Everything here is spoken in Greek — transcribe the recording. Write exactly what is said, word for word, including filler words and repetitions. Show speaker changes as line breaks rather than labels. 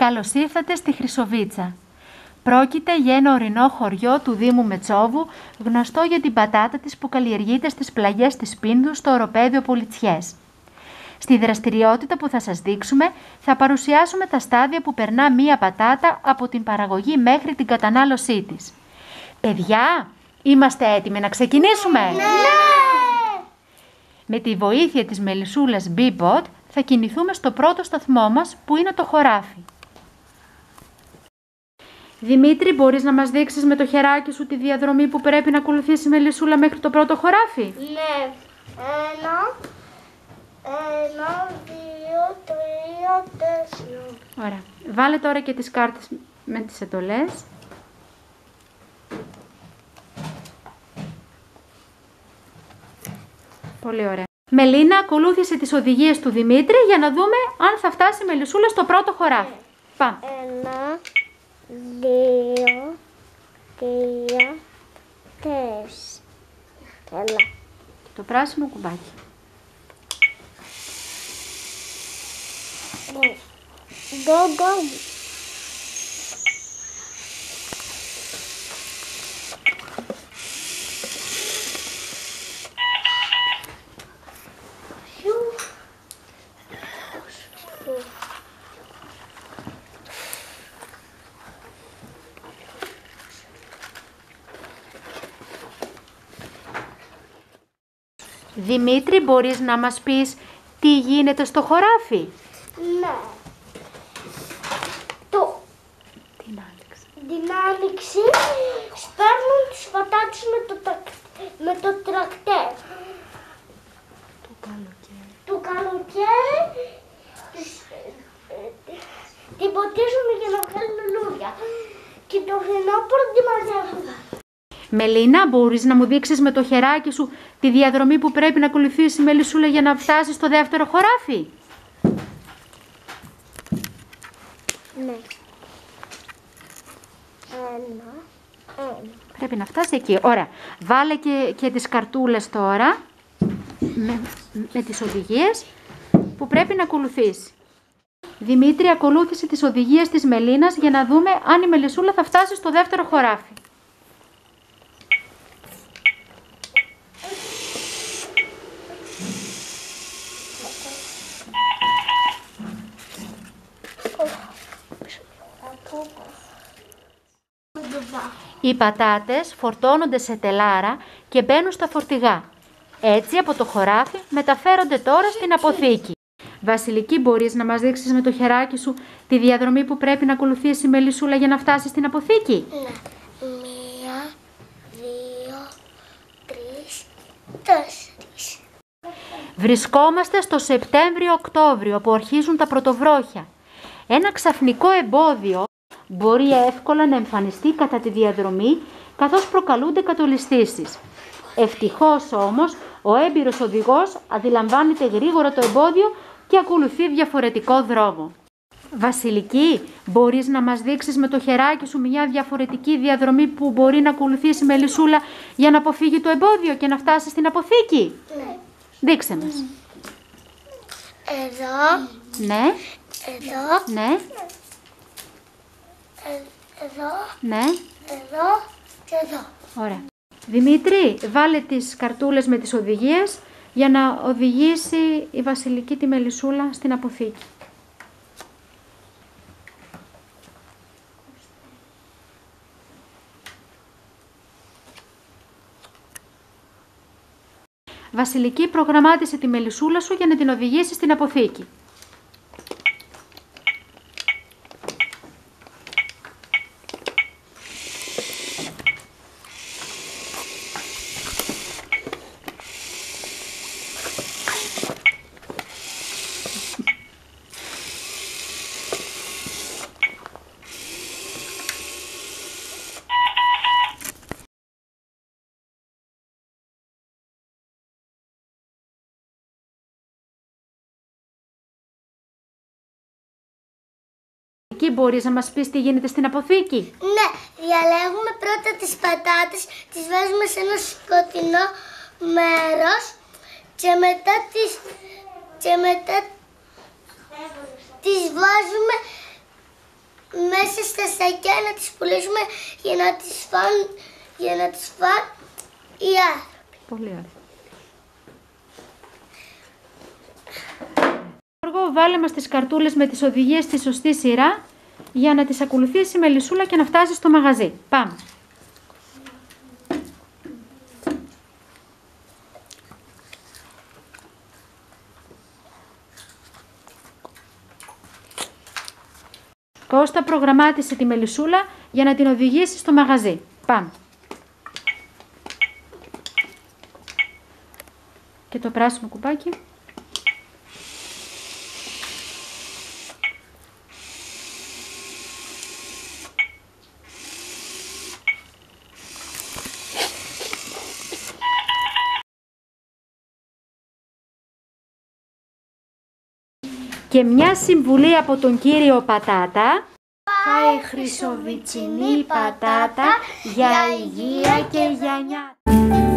Καλώς ήρθατε στη Χρυσοβίτσα. Πρόκειται για ένα ορεινό χωριό του Δήμου Μετσόβου, γνωστό για την πατάτα της που καλλιεργείται στις πλαγιές της Πίνδου στο οροπέδιο Πολιτσιές. Στη δραστηριότητα που θα σας δείξουμε, θα παρουσιάσουμε τα στάδια που περνά μία πατάτα από την παραγωγή μέχρι την κατανάλωσή της. Παιδιά, είμαστε έτοιμοι να ξεκινήσουμε?
Ναι!
Με τη βοήθεια της μελισσούλας Bee-Bot θα κινηθούμε στο πρώτο σταθμό μας, που είναι το χωράφι. Δημήτρη, μπορείς να μας δείξεις με το χεράκι σου τη διαδρομή που πρέπει να ακολουθήσει η μελισσούλα μέχρι το πρώτο χωράφι?
Ναι. Ένα, ένα, δύο, τρία, τέσσερα.
Ωραία. Βάλε τώρα και τις κάρτες με τις εντολές. Πολύ ωραία. Μελίνα, ακολούθησε τις οδηγίες του Δημήτρη για να δούμε αν θα φτάσει η μελισσούλα στο πρώτο χωράφι. Πάμε.
Ένα, δύο, τρία, τέσσερα.
Το πράσινο κουμπάκι.
Go, go.
Δημήτρη, μπορείς να μας πεις τι γίνεται στο χωράφι?
Ναι. Το...
Την άνοιξη.
Την άνοιξη σπέρνουν τις πατάτες με το, τακ... με το τρακτέρ.
Το καλοκαίρι.
Το καλοκαίρι τις... την ποτίζουν για να βγάλουν λουλούδια. Και το φθινόπωρο τη μαζεύουν.
Μελίνα, μπορείς να μου δείξεις με το χεράκι σου τη διαδρομή που πρέπει να ακολουθήσει η μελισσούλα για να φτάσει στο δεύτερο χωράφι?
Ναι. Ένα, ένα.
Πρέπει να φτάσει εκεί. Ωραία. Βάλε και, και τις καρτούλες τώρα με, με τις οδηγίες που πρέπει να ακολουθήσει. Δημήτρη, ακολούθησε τις οδηγίες της Μελίνας για να δούμε αν η μελισσούλα θα φτάσει στο δεύτερο χωράφι. Οι πατάτες φορτώνονται σε τελάρα και μπαίνουν στα φορτηγά. Έτσι από το χωράφι μεταφέρονται τώρα στην αποθήκη. Βασιλική, μπορείς να μας δείξεις με το χεράκι σου τη διαδρομή που πρέπει να ακολουθήσει η μελισσούλα για να φτάσει στην αποθήκη?
Ναι. Μία, δύο, τρεις, τέσσερις.
Βρισκόμαστε στο Σεπτέμβριο-Οκτώβριο που αρχίζουν τα πρωτοβρόχια. Ένα ξαφνικό εμπόδιο μπορεί εύκολα να εμφανιστεί κατά τη διαδρομή, καθώς προκαλούνται κατολισθήσεις. Ευτυχώς όμως, ο έμπειρος οδηγός αντιλαμβάνεται γρήγορα το εμπόδιο και ακολουθεί διαφορετικό δρόμο. Βασιλική, μπορείς να μας δείξεις με το χεράκι σου μια διαφορετική διαδρομή που μπορεί να ακολουθήσει η μελισσούλα για να αποφύγει το εμπόδιο και να φτάσει στην αποθήκη?
Ναι.
Δείξε μας.
Εδώ.
Ναι.
Εδώ.
Ναι.
Ε, εδώ.
Ναι.
Εδώ. Και εδώ.
Ωραία. Δημήτρη, βάλε τις καρτούλες με τις οδηγίες για να οδηγήσει η Βασιλική τη μελισσούλα στην αποθήκη. Βασιλική, προγραμμάτισε τη μελισσούλα σου για να την οδηγήσει στην αποθήκη. Εκεί μπορείς να μας πεις τι γίνεται στην αποθήκη?
Ναι, διαλέγουμε πρώτα τις πατάτες, τις βάζουμε σε ένα σκοτεινό μέρος και μετά τις, και μετά τις βάζουμε μέσα στα σακιά να τις πουλήσουμε για να τις φαν, για να τις φαν οι άνθρωποι.
Πολύ ωραία. Γιώργο, βάλε μας τις καρτούλες με τις οδηγίες στη σωστή σειρά για να τις ακολουθήσει η Μελισσούλα και να φτάσει στο μαγαζί. Πάμε. Κώστα, προγραμμάτισε τη Μελισσούλα για να την οδηγήσει στο μαγαζί. Πάμε. Και το πράσινο κουπάκι. Και μια συμβουλή από τον κύριο Πατάτα. Φάει χρυσοβιτσινή πατάτα για υγεία και για νιάτα.